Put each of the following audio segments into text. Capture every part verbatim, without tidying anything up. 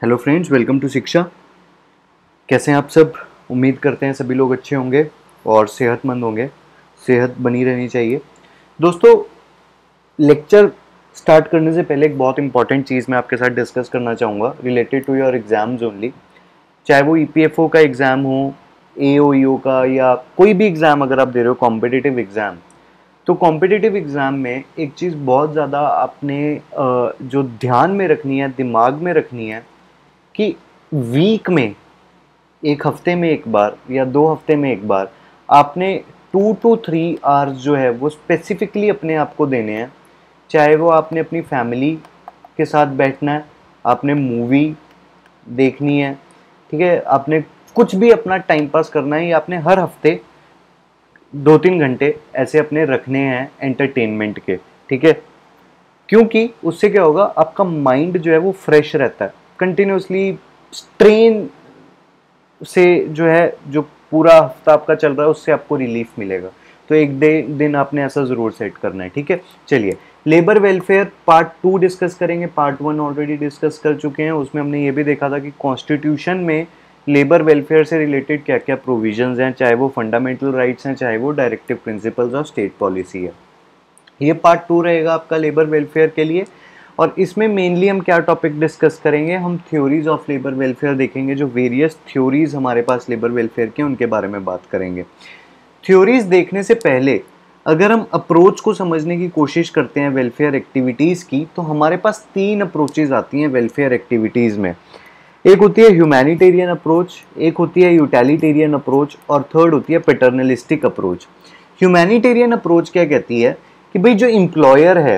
Hello friends, welcome to शिक्षा। कैसे हैं आप सब? उम्मीद करते हैं सभी लोग अच्छे होंगे और सेहतमंद होंगे। सेहत बनी रहनी चाहिए। दोस्तों, लेक्चर स्टार्ट करने से पहले एक बहुत इंपॉर्टेंट चीज़ मैं आपके साथ डिस्कस करना चाहूँगा related to your exams only. चाहे वो ई पी एफ ओ का एग्ज़ाम हो, ए ओ ई ओ का, या कोई भी एग्ज़ाम अगर आप दे रहे हो कॉम्पिटिटिव एग्ज़ाम, तो कॉम्पिटिटिव एग्ज़ाम में एक चीज़ बहुत ज़्यादा आपने जो ध्यान में रखनी है, दिमाग में रखनी है कि वीक में, एक हफ्ते में एक बार या दो हफ्ते में एक बार आपने टू टू थ्री आवर्स जो है वो स्पेसिफिकली अपने आप को देने हैं। चाहे वो आपने अपनी फैमिली के साथ बैठना है, आपने मूवी देखनी है, ठीक है, आपने कुछ भी अपना टाइम पास करना है, या आपने हर हफ्ते दो तीन घंटे ऐसे अपने रखने हैं एंटरटेनमेंट के, ठीक है। क्योंकि उससे क्या होगा, आपका माइंड जो है वो फ्रेश रहता है। कंटिन्यूसली स्ट्रेन से जो है, जो पूरा हफ्ता आपका चल रहा है, उससे आपको रिलीफ मिलेगा। तो एक डे दिन आपने ऐसा ज़रूर सेट करना है, ठीक है। चलिए, labour welfare part two discuss करेंगे। पार्ट वन ऑलरेडी डिस्कस कर चुके हैं। उसमें हमने ये भी देखा था कि कॉन्स्टिट्यूशन में लेबर वेलफेयर से रिलेटेड क्या क्या प्रोविजंस हैं, चाहे वो फंडामेंटल राइट्स हैं, चाहे वो directive principles of state policy है। ये पार्ट टू रहेगा आपका लेबर वेलफेयर के लिए। और इसमें मेनली हम क्या टॉपिक डिस्कस करेंगे, हम थ्योरीज ऑफ लेबर वेलफेयर देखेंगे। जो वेरियस थ्योरीज हमारे पास लेबर वेलफेयर के, उनके बारे में बात करेंगे। थ्योरीज देखने से पहले अगर हम अप्रोच को समझने की कोशिश करते हैं वेलफेयर एक्टिविटीज़ की, तो हमारे पास तीन अप्रोचेज आती हैं वेलफेयर एक्टिविटीज़ में। एक होती है ह्यूमैनिटेरियन अप्रोच, एक होती है यूटिलिटेरियन अप्रोच, और थर्ड होती है पैटर्नलिस्टिक अप्रोच। ह्यूमैनिटेरियन अप्रोच क्या कहती है कि भाई जो एम्प्लॉयर है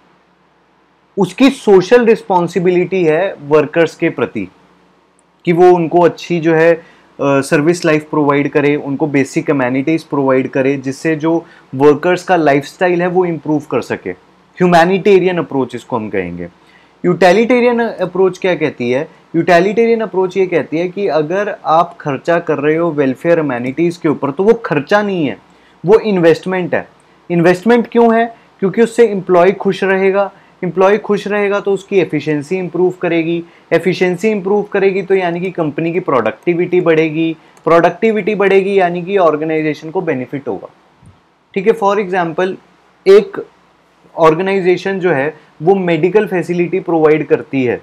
उसकी सोशल रिस्पॉन्सिबिलिटी है वर्कर्स के प्रति, कि वो उनको अच्छी जो है सर्विस लाइफ प्रोवाइड करे, उनको बेसिक अमेनिटीज प्रोवाइड करे, जिससे जो वर्कर्स का लाइफस्टाइल है वो इम्प्रूव कर सके। ह्यूमैनिटेरियन अप्रोच इसको हम कहेंगे। यूटिलिटेरियन अप्रोच क्या कहती है? यूटिलिटेरियन अप्रोच ये कहती है कि अगर आप खर्चा कर रहे हो वेलफेयर अमेनिटीज के ऊपर, तो वो खर्चा नहीं है, वो इन्वेस्टमेंट है। इन्वेस्टमेंट क्यों है? क्योंकि उससे एम्प्लॉय खुश रहेगा। एम्प्लॉय खुश रहेगा तो उसकी एफिशिएंसी इंप्रूव करेगी। एफिशिएंसी इंप्रूव करेगी तो यानी कि कंपनी की प्रोडक्टिविटी बढ़ेगी। प्रोडक्टिविटी बढ़ेगी यानी कि ऑर्गेनाइजेशन को बेनिफिट होगा, ठीक है। फॉर एग्जांपल, एक ऑर्गेनाइजेशन जो है वो मेडिकल फैसिलिटी प्रोवाइड करती है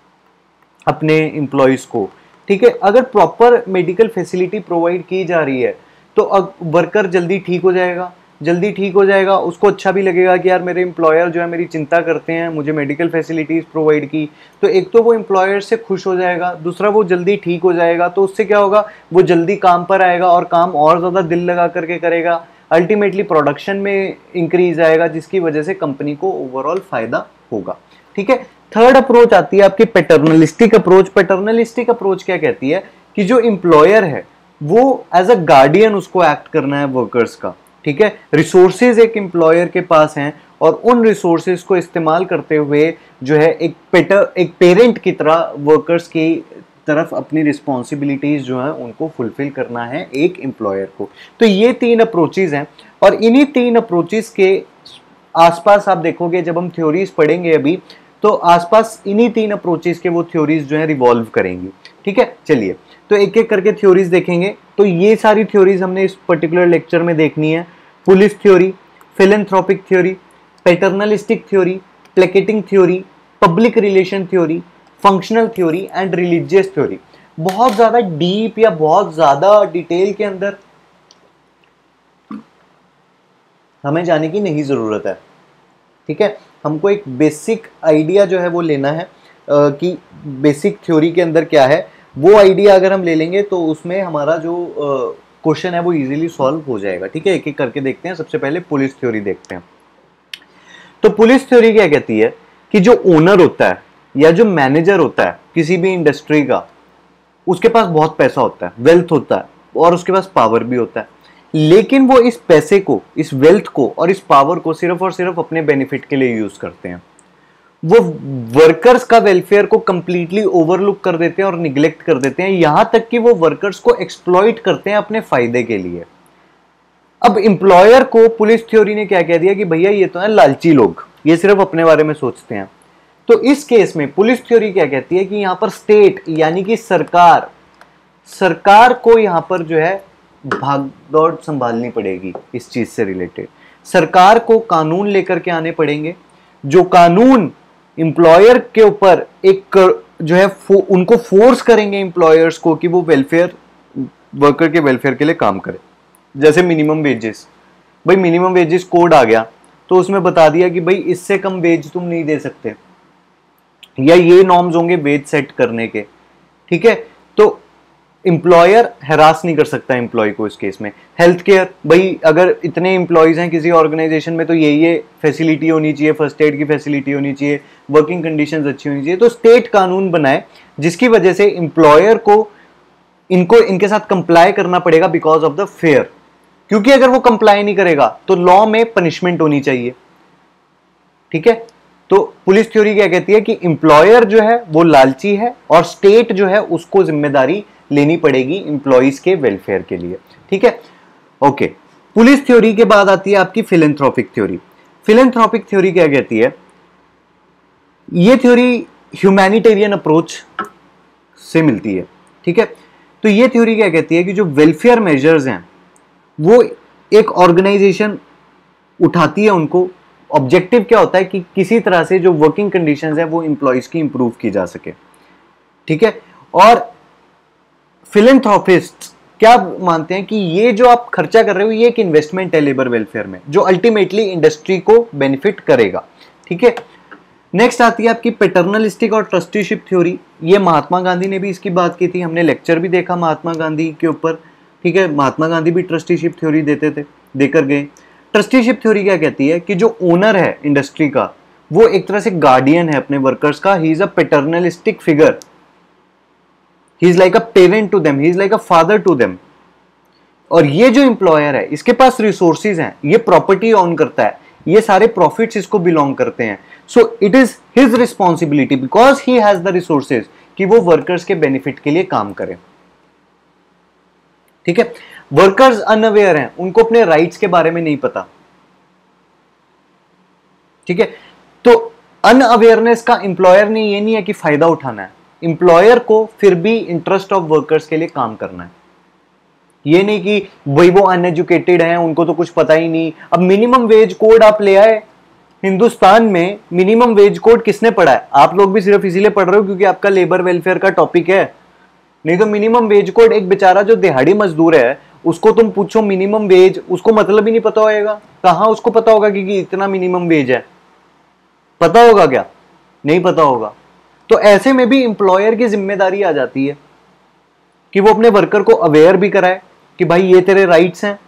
अपने एम्प्लॉयज को, ठीक है। अगर प्रॉपर मेडिकल फैसिलिटी प्रोवाइड की जा रही है तो वर्कर जल्दी ठीक हो जाएगा। जल्दी ठीक हो जाएगा, उसको अच्छा भी लगेगा कि यार मेरे एम्प्लॉयर जो है मेरी चिंता करते हैं, मुझे मेडिकल फैसिलिटीज़ प्रोवाइड की। तो एक तो वो एम्प्लॉयर से खुश हो जाएगा, दूसरा वो जल्दी ठीक हो जाएगा, तो उससे क्या होगा, वो जल्दी काम पर आएगा और काम और ज़्यादा दिल लगा करके करेगा। अल्टीमेटली प्रोडक्शन में इंक्रीज आएगा, जिसकी वजह से कंपनी को ओवरऑल फायदा होगा, ठीक है। थर्ड अप्रोच आती है आपकी पैटर्नलिस्टिक अप्रोच। पैटर्नलिस्टिक अप्रोच क्या कहती है कि जो एम्प्लॉयर है वो एज अ गार्डियन उसको एक्ट करना है वर्कर्स का, ठीक है। रिसोर्सेज एक एम्प्लॉयर के पास हैं और उन रिसोर्सेज को इस्तेमाल करते हुए जो है एक पेटर एक पेरेंट की तरह वर्कर्स की तरफ अपनी रिस्पॉन्सिबिलिटीज जो है उनको फुलफिल करना है एक एम्प्लॉयर को। तो ये तीन अप्रोचेज हैं, और इन्हीं तीन अप्रोचेज के आसपास आप देखोगे जब हम थ्योरीज पढ़ेंगे अभी, तो आसपास इन्हीं तीन अप्रोचेज के वो थ्योरीज जो है रिवॉल्व करेंगी, ठीक है। चलिए, तो एक एक करके थ्योरीज देखेंगे। तो ये सारी थ्योरीज हमने इस पर्टिकुलर लेक्चर में देखनी है। Police theory, philanthropic theory, paternalistic theory, placating theory, public relation theory, functional theory and religious theory. बहुत ज्यादा डीप या बहुत ज्यादा डिटेल के अंदर हमें जाने की नहीं जरूरत है, ठीक है। हमको एक बेसिक आइडिया जो है वो लेना है कि बेसिक थ्योरी के अंदर क्या है। वो आइडिया अगर हम ले लेंगे तो उसमें हमारा जो क्वेश्चन है वो इजीली सॉल्व हो जाएगा, ठीक है। एक एक करके देखते हैं। सबसे पहले पुलिस थ्योरी देखते हैं। तो पुलिस थ्योरी क्या कहती है कि जो ओनर होता है या जो मैनेजर होता है किसी भी इंडस्ट्री का, उसके पास बहुत पैसा होता है, वेल्थ होता है, और उसके पास पावर भी होता है, लेकिन वो इस पैसे को, इस वेल्थ को और इस पावर को सिर्फ और सिर्फ अपने बेनिफिट के लिए यूज करते हैं। वो वर्कर्स का वेलफेयर को कंप्लीटली ओवरलुक कर देते हैं और निग्लेक्ट कर देते हैं, यहां तक कि वो वर्कर्स को एक्सप्लॉइट करते हैं अपने फायदे के लिए। अब एम्प्लॉयर को पुलिस थ्योरी ने क्या कह दिया कि भैया ये तो है लालची लोग, ये सिर्फ अपने बारे में सोचते हैं। तो इस केस में पुलिस थ्योरी क्या कहती है कि यहां पर स्टेट यानी कि सरकार सरकार को यहां पर जो है भागदौड़ संभालनी पड़ेगी। इस चीज से रिलेटेड सरकार को कानून लेकर के आने पड़ेंगे, जो कानून इंप्लॉयर के ऊपर एक जो है फो, उनको फोर्स करेंगे इंप्लॉयर्स को कि वो वेलफेयर वर्कर के वेलफेयर के लिए काम करे। जैसे मिनिमम वेजेस, भाई मिनिमम वेजेस कोड आ गया तो उसमें बता दिया कि भाई इससे कम वेज तुम नहीं दे सकते, या ये नॉर्म्स होंगे वेज सेट करने के, ठीक है। तो इंप्लॉयर हैरास नहीं कर सकता एम्प्लॉय को इस केस में। हेल्थ केयर, भाई अगर इतने एम्प्लॉयज हैं किसी ऑर्गेनाइजेशन में तो ये ये फैसिलिटी होनी चाहिए, फर्स्ट एड की फैसिलिटी होनी चाहिए, वर्किंग कंडीशंस अच्छी होनी चाहिए। तो स्टेट कानून बनाए जिसकी वजह से इंप्लॉयर को इनको इनके साथ कंप्लाई करना पड़ेगा बिकॉज ऑफ द फेयर, क्योंकि अगर वो कंप्लाई नहीं करेगा तो लॉ में पनिशमेंट होनी चाहिए, ठीक है। तो पुलिस थ्योरी क्या कहती है कि इंप्लॉयर जो है वो लालची है और स्टेट जो है उसको जिम्मेदारी लेनी पड़ेगी इंप्लॉइज के वेलफेयर के लिए, ठीक है। ओके, पुलिस थ्योरी के बाद आती है आपकी फिलेंथ्रोपिक थ्योरी। फिलेंथ्रोपिक थ्योरी क्या कहती है, ये थ्योरी ह्यूमैनिटेरियन अप्रोच से मिलती है, ठीक है। तो ये थ्योरी क्या कहती है कि जो वेलफेयर मेजर्स हैं वो एक ऑर्गेनाइजेशन उठाती है, उनको ऑब्जेक्टिव क्या होता है कि किसी तरह से जो वर्किंग कंडीशंस है वो इंप्लॉइज की इंप्रूव की जा सके, ठीक है। और फिलेंथ्रोपिस्ट क्या मानते हैं कि ये जो आप खर्चा कर रहे हो ये एक इन्वेस्टमेंट है लेबर वेलफेयर में, जो अल्टीमेटली इंडस्ट्री को बेनिफिट करेगा, ठीक है। नेक्स्ट आती है आपकी पैटर्नलिस्टिक और ट्रस्टीशिप थ्योरी। ये महात्मा गांधी ने भी इसकी बात की थी, हमने लेक्चर भी देखा महात्मा गांधी के ऊपर, ठीक है। महात्मा गांधी भी ट्रस्टीशिप थ्योरी देते थे, देकर गए। ट्रस्टीशिप थ्योरी क्या कहती है कि जो ओनर है इंडस्ट्री का वो एक तरह से गार्डियन है अपने वर्कर्स का, he is a paternalistic figure, he is like a parent to them, he is like a father to them. और ये जो एम्प्लॉयर है इसके पास रिसोर्सेज हैं, ये प्रॉपर्टी ऑन करता है, ये सारे प्रॉफिट्स इसको बिलोंग करते हैं। So it is his responsibility because he has the resources कि वो वर्कर्स के बेनिफिट के लिए काम करे, ठीक है। वर्कर्स अनअवेयर हैं, उनको अपने राइट्स के बारे में नहीं पता, ठीक है। तो अनअवेयरनेस का एम्प्लॉयर ने ये नहीं है कि फायदा उठाना है, एम्प्लॉयर को फिर भी इंटरेस्ट ऑफ वर्कर्स के लिए काम करना है। ये नहीं कि भाई वो अनएजुकेटेड हैं, उनको तो कुछ पता ही नहीं। अब मिनिमम वेज कोड आप ले आए, हिंदुस्तान में मिनिमम वेज कोड किसने पढ़ा है? आप लोग भी सिर्फ इसीलिए पढ़ रहे हो क्योंकि आपका लेबर वेलफेयर का टॉपिक है, नहीं तो मिनिमम वेज कोड एक बेचारा जो दिहाड़ी मजदूर है उसको तुम पूछो मिनिमम वेज, उसको मतलब ही नहीं पता होगा। कहां उसको पता होगा कि, कि इतना मिनिमम वेज है? पता होगा क्या? नहीं पता होगा। तो ऐसे में भी एम्प्लॉयर की जिम्मेदारी आ जाती है कि वो अपने वर्कर को अवेयर भी कराए कि भाई ये तेरे राइट्स हैं।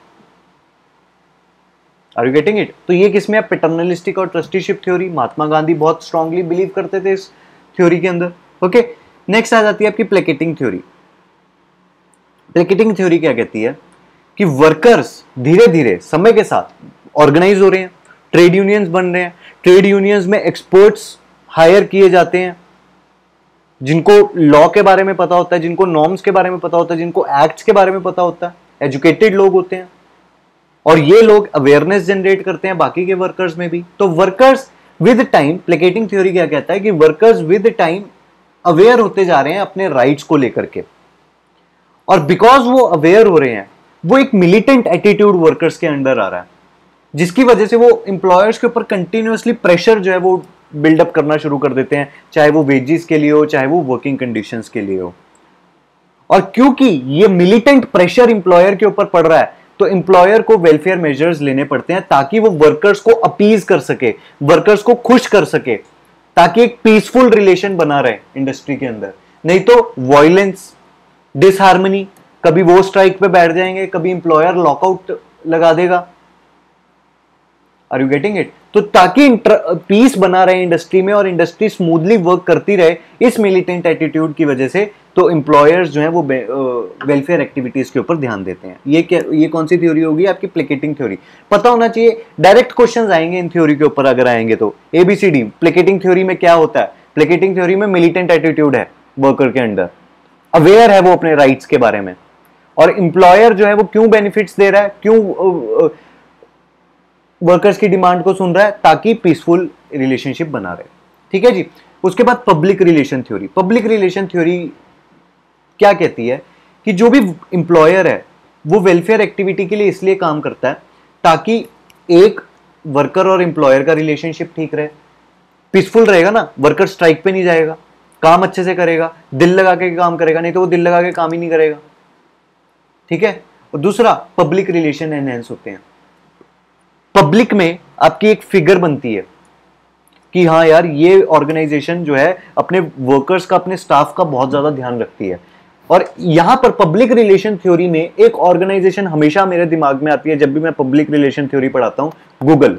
Are you getting it? तो ये किसमें है? पैटर्नलिस्टिक और ट्रस्टीशिप थ्योरी। महात्मा गांधी बहुत स्ट्रांगली बिलीव करते थे इस थ्योरी के अंदर। ओके, नेक्स्ट आ जाती है आपकी प्लेकेटिंग थ्योरी। प्लेकेटिंग थ्योरी क्या कहती है कि वर्कर्स धीरे धीरे समय के साथ ऑर्गेनाइज हो रहे हैं, ट्रेड यूनियंस बन रहे हैं, ट्रेड यूनियंस में एक्सपर्ट्स हायर किए जाते हैं जिनको लॉ के बारे में पता होता है, जिनको नॉर्म्स के बारे में पता होता है, जिनको एक्ट्स के बारे में पता होता है, एजुकेटेड लोग होते हैं, और ये लोग अवेयरनेस जनरेट करते हैं बाकी के वर्कर्स में भी। तो workers with time, placating theory क्या कहता है कि वर्कर्स विद टाइम अवेयर होते जा रहे हैं अपने राइट्स को लेकर के, और बिकॉज वो अवेयर हो रहे हैं वो एक मिलिटेंट एटीट्यूड वर्कर्स के अंडर आ रहा है, जिसकी वजह से वो एम्प्लॉयर्स के ऊपर कंटिन्यूअसली प्रेशर जो है वो बिल्डअप करना शुरू कर देते हैं, चाहे वो वेजेस के लिए हो, चाहे वो वर्किंग कंडीशंस के लिए हो। और क्योंकि ये मिलिटेंट प्रेशर एम्प्लॉयर के ऊपर पड़ रहा है तो एम्प्लॉयर को वेलफेयर मेजर्स लेने पड़ते हैं ताकि वो वर्कर्स को अपीज कर सके, वर्कर्स को खुश कर सके, ताकि एक पीसफुल रिलेशन बना रहे इंडस्ट्री के अंदर। नहीं तो वायलेंस, डिसहार्मनी, कभी वो स्ट्राइक पे बैठ जाएंगे, कभी एम्प्लॉयर लॉकआउट लगा देगा। Are you getting it? तो ताकि पीस बना रहे इंडस्ट्री में और इंडस्ट्री स्मूथली वर्क करती रहे इस मिलिटेंट एटीट्यूड की वजह से, तो एम्प्लॉयर्स जो है वो वेलफेयर एक्टिविटीज के ऊपर ध्यान देते हैं। ये क्या, ये कौन सी थ्योरी होगी? आपकी प्लेकेटिंग थ्योरी। पता होना चाहिए, डायरेक्ट क्वेश्चंस आएंगे इन थ्योरी के ऊपर अगर आएंगे तो। एबीसीडी प्लेकेटिंग थ्योरी में क्या होता है? प्लेकेटिंग थ्योरी में मिलिटेंट एटीट्यूड है वर्कर के अंडर, अवेयर है वो अपने राइट्स के बारे में, और एम्प्लॉयर जो है वो क्यों बेनिफिट्स दे रहा है, क्यों वर्कर्स की डिमांड को सुन रहा है, ताकि पीसफुल रिलेशनशिप बना रहे। ठीक है जी। उसके बाद public relation theory. Public relation theory क्या कहती है कि जो भी एम्प्लॉयर है वो वेलफेयर एक्टिविटी के लिए इसलिए काम करता है ताकि एक वर्कर और एम्प्लॉयर का रिलेशनशिप ठीक रहे, पीसफुल रहेगा ना, वर्कर स्ट्राइक पे नहीं जाएगा, काम अच्छे से करेगा, दिल लगा के काम करेगा, नहीं तो वो दिल लगा के काम ही नहीं करेगा, ठीक है। और दूसरा, पब्लिक रिलेशन एनहेंस होते हैं। पब्लिक में आपकी एक फिगर बनती है कि हाँ यार ये ऑर्गेनाइजेशन जो है अपने वर्कर्स का, अपने स्टाफ का बहुत ज्यादा ध्यान रखती है। और यहां पर पब्लिक रिलेशन थ्योरी में एक ऑर्गेनाइजेशन हमेशा मेरे दिमाग में आती है जब भी मैं पब्लिक रिलेशन थ्योरी पढ़ाता हूं, Google.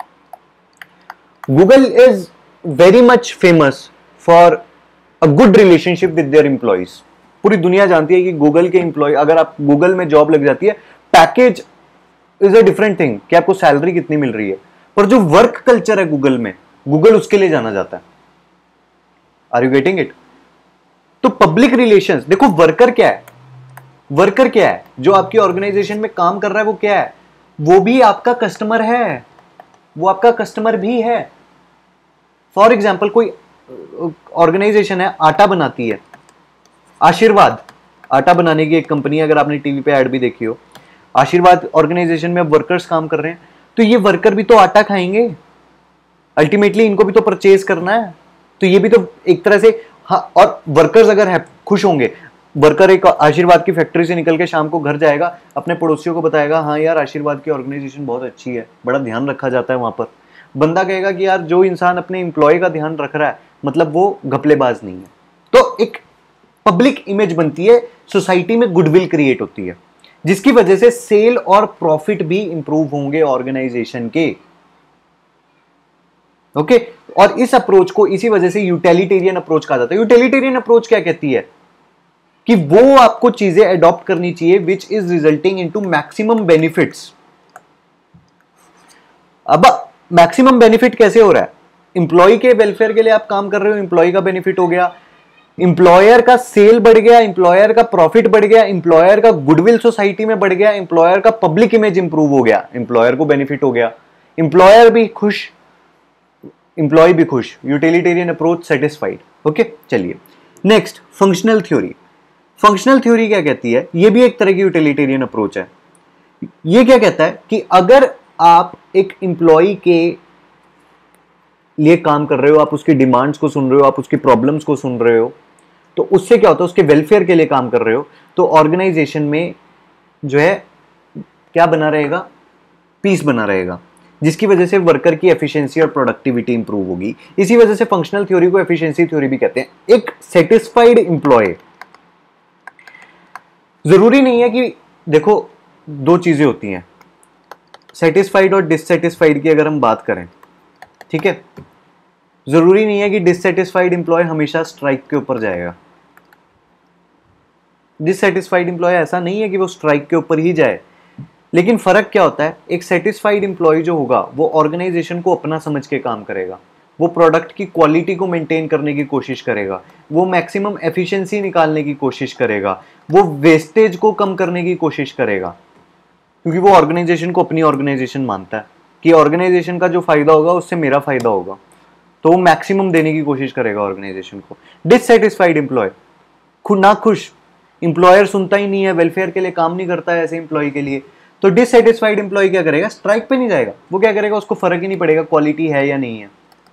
Google is very much famous for a good relationship with their employees. पूरी दुनिया जानती है कि गूगल के एम्प्लॉय, अगर आप गूगल में जॉब लग जाती है, package is a different thing कि आपको सैलरी कितनी मिल रही है, पर जो वर्क कल्चर है गूगल में, गूगल उसके लिए जाना जाता है। Are you getting it? तो पब्लिक रिलेशंस, देखो वर्कर क्या है, वर्कर क्या है, जो आपकी ऑर्गेनाइजेशन में काम कर रहा है वो क्या है, वो भी आपका कस्टमर है, वो आपका कस्टमर भी है। फॉर एग्जाम्पल कोई ऑर्गेनाइजेशन है, आटा बनाती है, आशीर्वाद आटा बनाने की एक कंपनी, अगर आपने टीवी पे ऐड भी देखी हो, आशीर्वाद ऑर्गेनाइजेशन में अब वर्कर्स काम कर रहे हैं, तो ये वर्कर भी तो आटा खाएंगे, अल्टीमेटली इनको भी तो परचेज करना है, तो ये भी तो एक तरह से, हाँ, और वर्कर्स अगर है खुश होंगे, वर्कर एक आशीर्वाद की फैक्ट्री से निकल के शाम को घर जाएगा, अपने पड़ोसियों को बताएगा हाँ यार आशीर्वाद की ऑर्गेनाइजेशन बहुत अच्छी है, बड़ा ध्यान रखा जाता है वहां पर। बंदा कहेगा कि यार जो इंसान अपने एम्प्लॉय का ध्यान रख रहा है मतलब वो घपलेबाज नहीं है। तो एक पब्लिक इमेज बनती है, सोसाइटी में गुडविल क्रिएट होती है, जिसकी वजह से सेल और प्रॉफिट भी इंप्रूव होंगे ऑर्गेनाइजेशन के। Okay okay? और इस अप्रोच को इसी वजह से यूटिलिटेरियन अप्रोच कहा जाता है। यूटिलिटेरियन अप्रोच क्या कहती है कि वो आपको चीजें अडॉप्ट करनी चाहिए which is resulting into maximum benefits. अब मैक्सिमम बेनिफिट कैसे हो रहा है? इंप्लॉय के वेलफेयर के लिए आप काम कर रहे हो, इंप्लॉय का बेनिफिट हो गया, इंप्लॉयर का सेल बढ़ गया, इंप्लॉयर का प्रॉफिट बढ़ गया, इंप्लॉयर का गुडविल सोसाइटी में बढ़ गया, इंप्लॉयर का पब्लिक इमेज इंप्रूव हो गया, इंप्लॉयर को बेनिफिट हो गया, इंप्लॉयर भी खुश, इंप्लॉय भी खुश, यूटिलिटेरियन अप्रोच सेटिस्फाइड। ओके, चलिए next, functional theory. Functional theory क्या कहती है? ये भी एक तरह की यूटिलिटेरियन अप्रोच है। ये क्या कहता है कि अगर आप एक इंप्लॉय के लिए काम कर रहे हो, आप उसकी डिमांड्स को सुन रहे हो, आप उसकी प्रॉब्लम्स को सुन रहे हो, तो उससे क्या होता है, उसके वेलफेयर के लिए काम कर रहे हो, तो ऑर्गेनाइजेशन में जो है क्या बना रहेगा, पीस बना रहेगा, जिसकी वजह से वर्कर की एफिशिएंसी और प्रोडक्टिविटी इंप्रूव होगी। इसी वजह से फंक्शनल थ्योरी को एफिशिएंसी थ्योरी भी कहते हैं। एक सेटिस्फाइड इंप्लॉय, जरूरी नहीं है कि, देखो दो चीजें होती हैं, सेटिस्फाइड और डिससेटिस्फाइड की अगर हम बात करें, ठीक है, जरूरी नहीं है कि डिससेटिस्फाइड इंप्लॉय हमेशा स्ट्राइक के ऊपर जाएगा। डिससेटिस्फाइड इंप्लॉय ऐसा नहीं है कि वो स्ट्राइक के ऊपर ही जाए, लेकिन फर्क क्या होता है, एक सेटिस्फाइड इंप्लॉय जो होगा वो ऑर्गेनाइजेशन को अपना समझ के काम करेगा, वो प्रोडक्ट की क्वालिटी को मेंटेन करने की कोशिश करेगा, वो मैक्सिमम एफिशिएंसी निकालने की कोशिश करेगा, वो वेस्टेज को कम करने की कोशिश करेगा, क्योंकि वो ऑर्गेनाइजेशन को अपनी ऑर्गेनाइजेशन मानता है कि ऑर्गेनाइजेशन का जो फायदा होगा उससे मेरा फायदा होगा, तो वो मैक्सिमम देने की कोशिश करेगा ऑर्गेनाइजेशन को। डिससेटिस्फाइड इंप्लॉय, खुद ना खुश, इंप्लॉयर सुनता ही नहीं है, वेलफेयर के लिए काम नहीं करता है ऐसे इंप्लॉय के लिए, तो डिससेटिस्फाइड इंप्लॉय क्या करेगा, स्ट्राइक पे नहीं जाएगा, वो क्या करेगा, उसको फर्क ही नहीं पड़ेगा क्वालिटी है या नहीं है।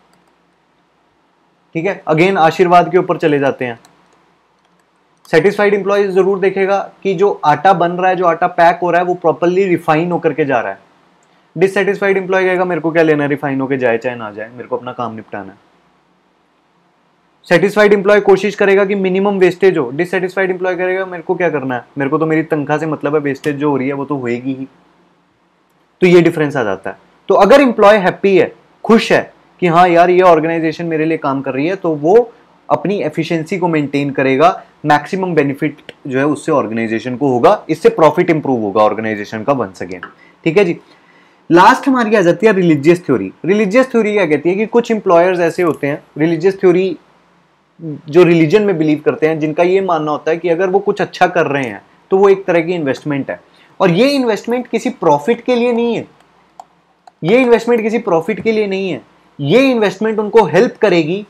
ठीक है, अगेन आशीर्वाद के ऊपर चले जाते हैं। सेटिस्फाइड इंप्लॉय जरूर देखेगा कि जो आटा बन रहा है, जो आटा पैक हो रहा है, वो प्रॉपर्ली रिफाइन होकर के जा रहा है। डिससेटिस्फाइड इंप्लॉय कहेगा मेरे को क्या लेना है, रिफाइन होकर जाए चाहे ना जाए, मेरे को अपना काम निपटाना है। सेटिस्फाइड इंप्लॉय कोशिश करेगा कि मिनिमम वेस्टेज हो, डिससेटिस्फाइड इंप्लॉय करेगा मेरे को क्या करना है, मेरे को तो मेरी तनख्वाह से मतलब है, वेस्टेज जो हो रही है वो तो होएगी ही। तो ये डिफरेंस आ जाता है। तो अगर इंप्लॉय हैप्पी है, खुश है कि हाँ यार ये ऑर्गेनाइजेशन मेरे लिए काम कर रही है, तो वो अपनी एफिशिएंसी को मेंटेन करेगा, मैक्सिमम बेनिफिट जो है उससे ऑर्गेनाइजेशन को होगा, इससे प्रॉफिट इंप्रूव होगा ऑर्गेनाइजेशन का वंस अगेन। ठीक है जी, लास्ट हमारी आ जाती है रिलीजियस थ्योरी। रिलीजियस थ्योरी क्या कहती है कि कुछ इंप्लॉयर्स ऐसे होते हैं, रिलीजियस थ्योरी जो रिलीजन में बिलीव करते हैं, जिनका ये मानना होता है कि अगर वो कुछ अच्छा कर रहे हैं तो वो एक तरह की इन्वेस्टमेंट है, और ये इन्वेस्टमेंट किसी प्रॉफिट के लिए नहीं है, ये इन्वेस्टमेंट किसी प्रॉफिट के लिए नहीं है, ये इन्वेस्टमेंट उनको हेल्प करेगी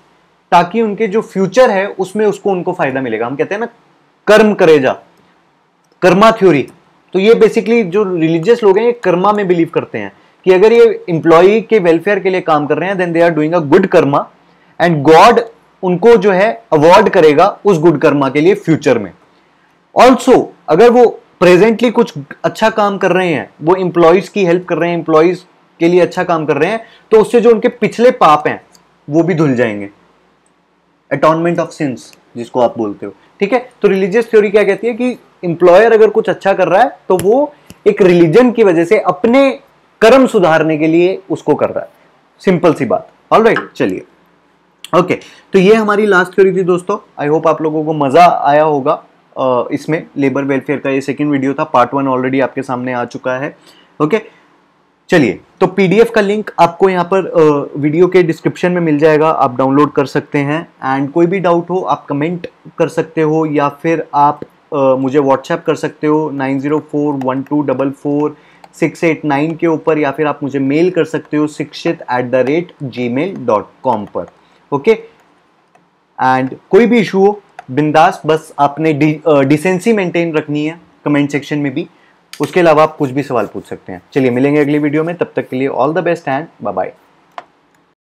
ताकि उनके जो फ्यूचर है उसमें उसको उनको फायदा मिलेगा। हम कहते हैं ना कर्म करेजा, कर्मा थ्योरी। तो ये बेसिकली जो रिलीजियस लोग हैं ये कर्मा में बिलीव करते हैं कि अगर ये इंप्लॉई के वेलफेयर के लिए काम कर रहे हैं then they are doing a good karma and God उनको जो है अवॉर्ड करेगा उस गुड कर्मा के लिए फ्यूचर में। ऑल्सो अगर वो प्रेजेंटली कुछ अच्छा काम कर रहे हैं, वो इंप्लॉइज की हेल्प कर रहे हैं, इंप्लॉइज के लिए अच्छा काम कर रहे हैं, तो उससे जो उनके पिछले पाप हैं वो भी धुल जाएंगे। अटॉनमेंट ऑफ सिंस जिसको आप बोलते हो, ठीक है। तो रिलीजियस थ्योरी क्या कहती है कि इंप्लॉयर अगर कुछ अच्छा कर रहा है तो वो एक रिलीजन की वजह से अपने कर्म सुधारने के लिए उसको कर रहा है। सिंपल सी बात। ऑलराइट, चलिए ओके okay, तो ये हमारी लास्ट थ्योरी थी दोस्तों। आई होप आप लोगों को मजा आया होगा uh, इसमें। लेबर वेलफेयर का ये सेकंड वीडियो था, पार्ट वन ऑलरेडी आपके सामने आ चुका है। ओके okay, चलिए, तो पीडीएफ का लिंक आपको यहाँ पर uh, वीडियो के डिस्क्रिप्शन में मिल जाएगा, आप डाउनलोड कर सकते हैं। एंड कोई भी डाउट हो आप कमेंट कर सकते हो या फिर आप uh, मुझे व्हाट्सएप कर सकते हो nine zero four one two double four six eight nine के ऊपर, या फिर आप मुझे मेल कर सकते हो Shikshit at the rate Gmail dot com पर। ओके, एंड कोई भी इशू हो बिंदास, बस आपने डिसेंसी मेंटेन रखनी है कमेंट सेक्शन में भी। उसके अलावा आप कुछ भी सवाल पूछ सकते हैं। चलिए मिलेंगे अगली वीडियो में, तब तक के लिए all the best and bye bye.